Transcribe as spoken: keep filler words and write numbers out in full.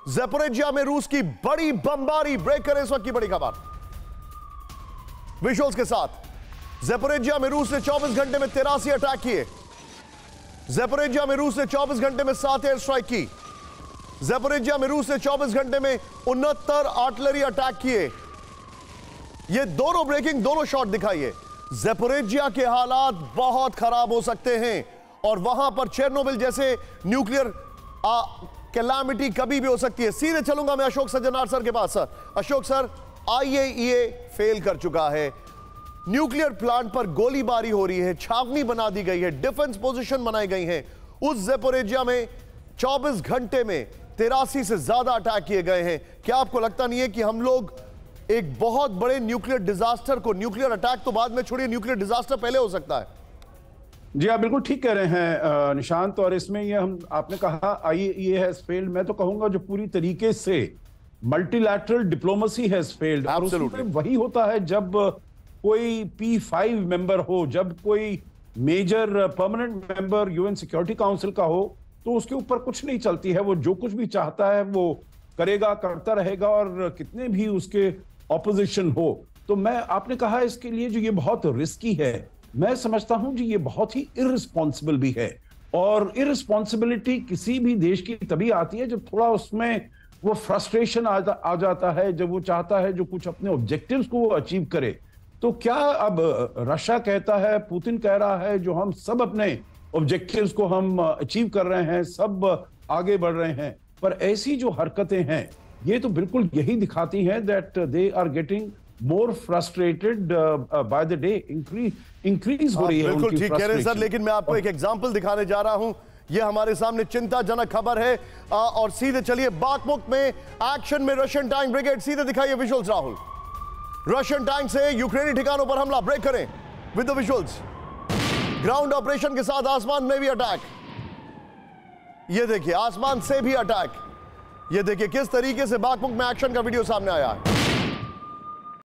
ज़ैपोरिज्जिया में रूस की बड़ी बमबारी। ब्रेक करें इस वक्त की बड़ी खबर विजुअल्स के साथ। ज़ैपोरिज्जिया में रूस ने चौबीस घंटे में तिरासी अटैक किए। ज़ैपोरिज्जिया में रूस ने चौबीस घंटे में सात एयर स्ट्राइक की। ज़ैपोरिज्जिया में रूस ने चौबीस घंटे में उनहत्तर आर्टिलरी अटैक किए। ये दोनों ब्रेकिंग दोनों शॉट दिखाइए। ज़ैपोरिज्जिया के हालात बहुत खराब हो सकते हैं और वहां पर चेरनोबिल जैसे न्यूक्लियर कैलामिटी कभी भी हो सकती है। सीधे चलूंगा मैं अशोक सज्जनार सर के पास। Sir Ashok sir, IAEA fail कर चुका है, न्यूक्लियर प्लांट पर गोलीबारी हो रही है, छावनी बना दी गई है, डिफेंस पोजीशन बनाई गई हैं। उस ज़ैपोरिज्जिया में चौबीस घंटे में तिरासी से ज्यादा अटैक किए गए हैं। क्या आपको लगता नहीं है कि हम लोग एक बहुत बड़े न्यूक्लियर डिजास्टर को, न्यूक्लियर अटैक तो बाद में छोड़िए, न्यूक्लियर डिजास्टर पहले हो सकता है? जी आप बिल्कुल ठीक कह रहे हैं निशांत। और इसमें ये हम आपने कहा आईएईए हैज फेल्ड, मैं तो कहूंगा जो पूरी तरीके से मल्टीलैटरल डिप्लोमेसी हैज फेल्ड। और उसमें वही होता है जब कोई पी फाइव मेंबर हो, जब कोई major permanent member UN security council का हो, तो उसके ऊपर कुछ नहीं चलती है। वो जो कुछ भी चाहता है वो करेगा, करता रहेगा, और कितने भी उसके ऑपोजिशन हो। तो मैं आपने कहा इसके लिए जो ये बहुत रिस्की है, मैं समझता हूं जी ये बहुत ही इररिस्पॉन्सिबल भी है। और इररिस्पॉन्सिबिलिटी किसी भी देश की तभी आती है जब थोड़ा उसमें वो फ्रस्ट्रेशन आ, जा, आ जाता है, जब वो चाहता है जो कुछ अपने ऑब्जेक्टिव्स को वो अचीव करे। तो क्या अब रशिया कहता है, पुतिन कह रहा है, जो हम सब अपने ऑब्जेक्टिव्स को हम अचीव कर रहे हैं, सब आगे बढ़ रहे हैं, पर ऐसी जो हरकतें हैं ये तो बिल्कुल यही दिखाती हैं that they are getting more frustrated by the day, increase increase हो रही है। बिल्कुल ठीक कह रहे हैं सर, लेकिन मैं आपको एक एग्जांपल दिखाने जा रहा हूं। ये हमारे सामने चिंताजनक खबर है। आ, और सीधे चलिए बाखमुख में एक्शन में रशियन टैंक ब्रिगेड। सीधे दिखाइए विजुअल्स राहुल। रशियन टैंक से यूक्रेनी ठिकानों पर हमला। ब्रेक करें with the visuals. Ground operation के साथ आसमान में भी अटैक। ये देखिए आसमान से भी अटैक। ये देखिए किस तरीके से बाखमुख में एक्शन का वीडियो सामने आया है।